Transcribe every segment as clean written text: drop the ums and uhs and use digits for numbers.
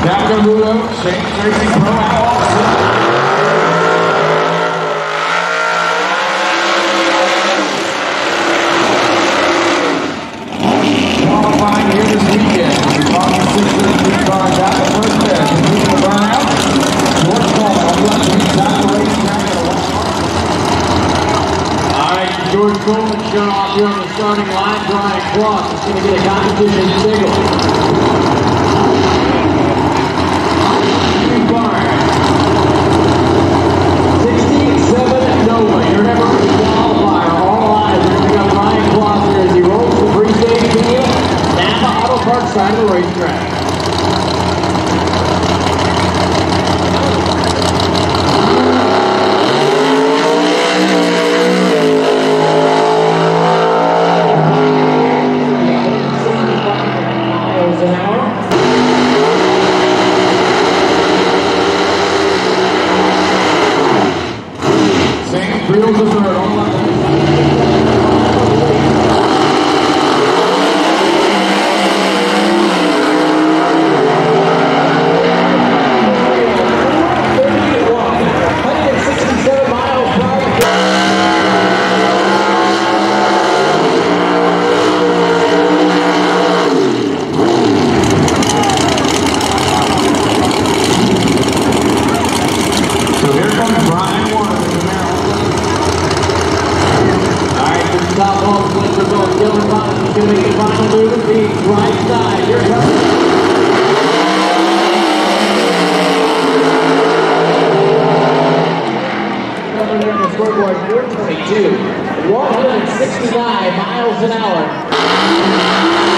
Shameless Racing Pro Outlaw. Qualifying here this weekend. We're talking 6 cars out the first there. Completing the burnout. George Coleman on the left inside the racetrack at a one. Alright, George Coleman showing off here on the starting line. Brian Cross is going to get a competition signal. Side of the racetrack. Miles an hour. Same wheels of third on left. Top off, we're going Dylan Bottom. He's going to make the final move and be right side. Here it comes. Coming there on the scoreboard, 422, 169 miles an hour.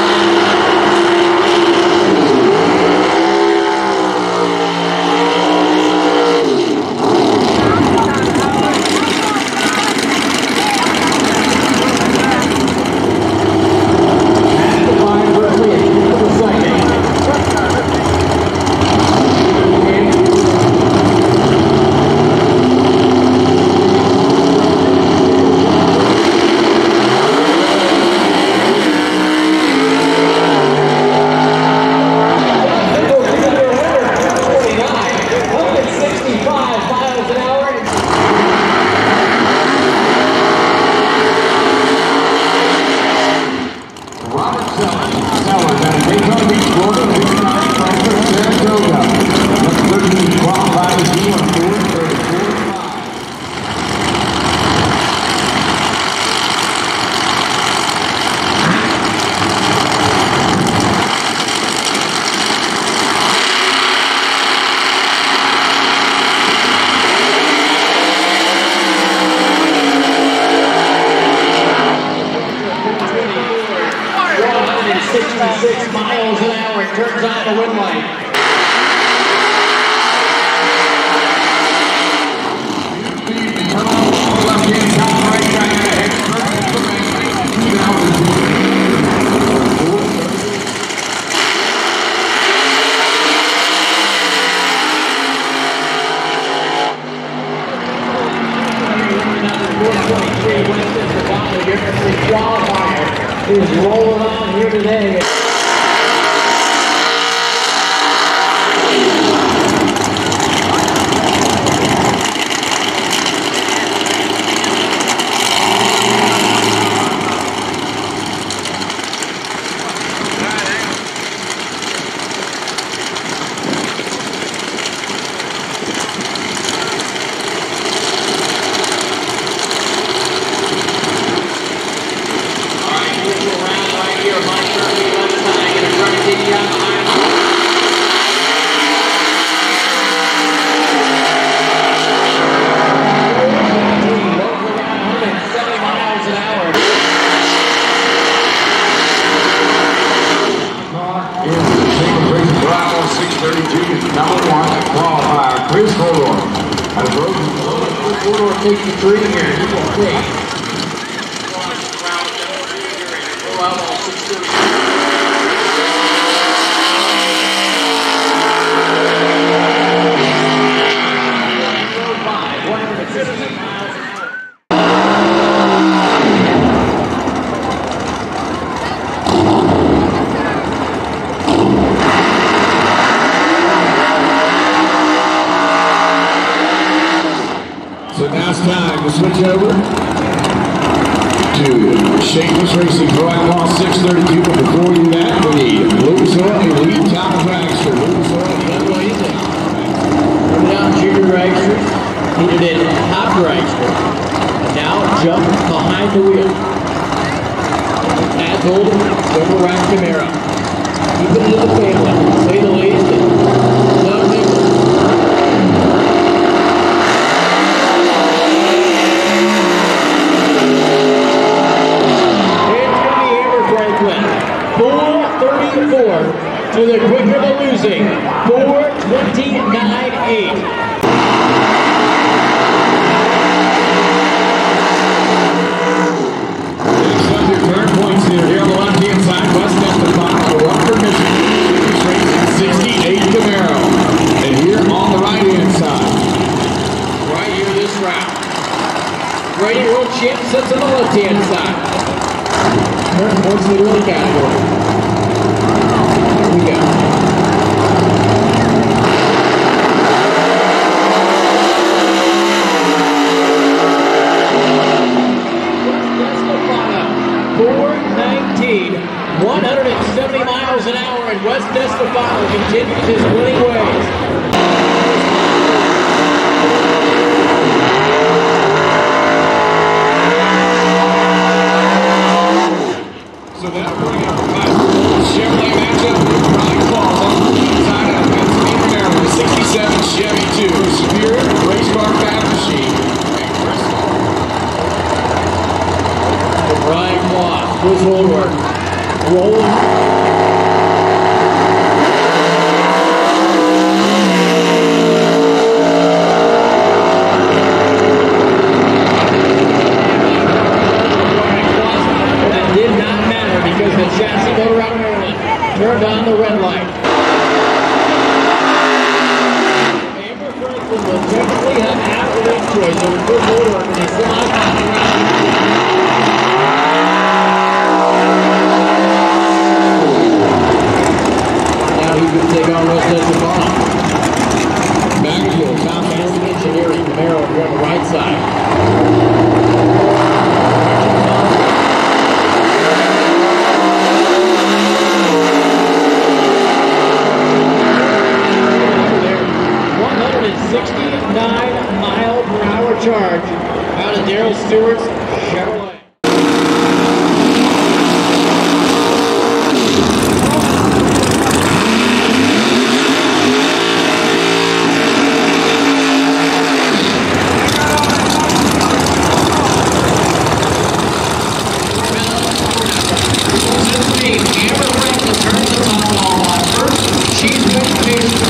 Miles an hour, it turns on the wind light. Qualifier is rolling on here today. Takes the three here. He will take. Outlaw 630. time to switch over to Shameless Racing Pro Outlaw 632. But before we do that, we need Lucas Oil Elite Top Dragster. Lucas Oil Elite Top Dragster. Coming out junior dragsters, needed in top dragster. And now jump behind the wheel. Adds old silver rack Camaro. Keep it into the family, to say the least. Nothing. It's going to be Amber Franklin. 4:34 to the quicker than losing. 4:29.8. Points here on the left-hand side, West Escapado, Rockford, Michigan. 68 Camaro. And here on the right-hand side. Right here this round. Reigning world champ sits on the left-hand side. Current points in the early category. Here we go. West 170 miles an hour, and West Estefano continues his winning ways. So that'll bring up the Chevrolet matchup with Brian Falls on the lead side of Pennsylvania, Maryland. 67 Chevy 2, Superior Race Car Fat Machine. Brian Falls, Chris Woolworth, rolling. Turned on the red light. Amber Franklin will definitely have athlete choice over Chris Woolworth in the semi-final round. Now he can take on West Estefano. Backfield, top engineering, Camaro here on the right side. Charge out of Darrell Stewart's Chevrolet. Amber Franklin turns the top off on first. She's going to face